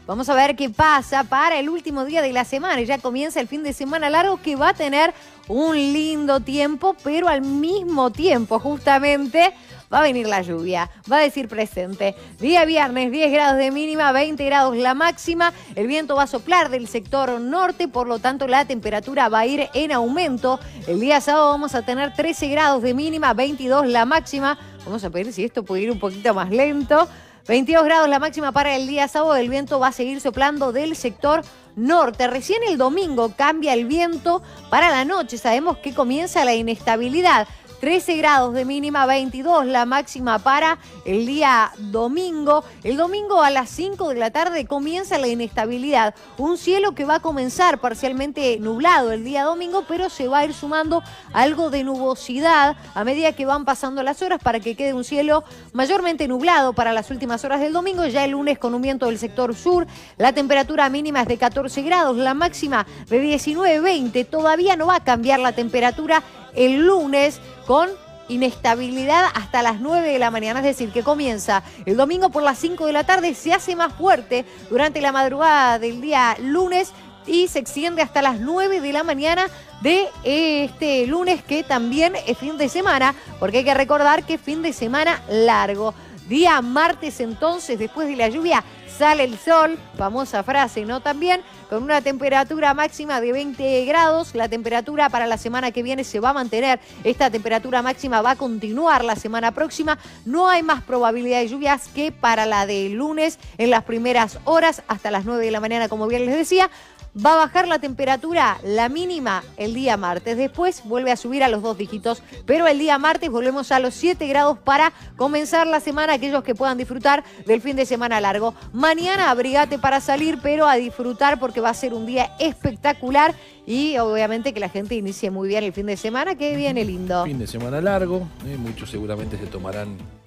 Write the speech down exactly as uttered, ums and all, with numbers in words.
Vamos a ver qué pasa para el último día de la semana. Ya comienza el fin de semana largo que va a tener un lindo tiempo, pero al mismo tiempo justamente va a venir la lluvia, va a decir presente. Día viernes, diez grados de mínima, veinte grados la máxima. El viento va a soplar del sector norte, por lo tanto la temperatura va a ir en aumento. El día sábado vamos a tener trece grados de mínima, veintidós la máxima. Vamos a ver si esto puede ir un poquito más lento. veintidós grados la máxima para el día sábado. El viento va a seguir soplando del sector norte. Recién el domingo cambia el viento para la noche. Sabemos que comienza la inestabilidad. trece grados de mínima, veintidós la máxima para el día domingo. El domingo a las cinco de la tarde comienza la inestabilidad. Un cielo que va a comenzar parcialmente nublado el día domingo, pero se va a ir sumando algo de nubosidad a medida que van pasando las horas para que quede un cielo mayormente nublado para las últimas horas del domingo. Ya el lunes con un viento del sector sur, la temperatura mínima es de catorce grados, la máxima de diecinueve, veinte. Todavía no va a cambiar la temperatura el lunes con inestabilidad hasta las nueve de la mañana, es decir, que comienza el domingo por las cinco de la tarde, se hace más fuerte durante la madrugada del día lunes y se extiende hasta las nueve de la mañana de este lunes, que también es fin de semana, porque hay que recordar que es fin de semana largo. Día martes entonces, después de la lluvia, sale el sol, famosa frase, ¿no? También con una temperatura máxima de veinte grados. La temperatura para la semana que viene se va a mantener. Esta temperatura máxima va a continuar la semana próxima. No hay más probabilidad de lluvias que para la de lunes en las primeras horas hasta las nueve de la mañana, como bien les decía. Va a bajar la temperatura, la mínima, el día martes. Después vuelve a subir a los dos dígitos, pero el día martes volvemos a los siete grados para comenzar la semana, aquellos que puedan disfrutar del fin de semana largo. Mañana abrigate para salir, pero a disfrutar porque va a ser un día espectacular y obviamente que la gente inicie muy bien el fin de semana, que viene lindo. Fin de semana largo, eh, muchos seguramente se tomarán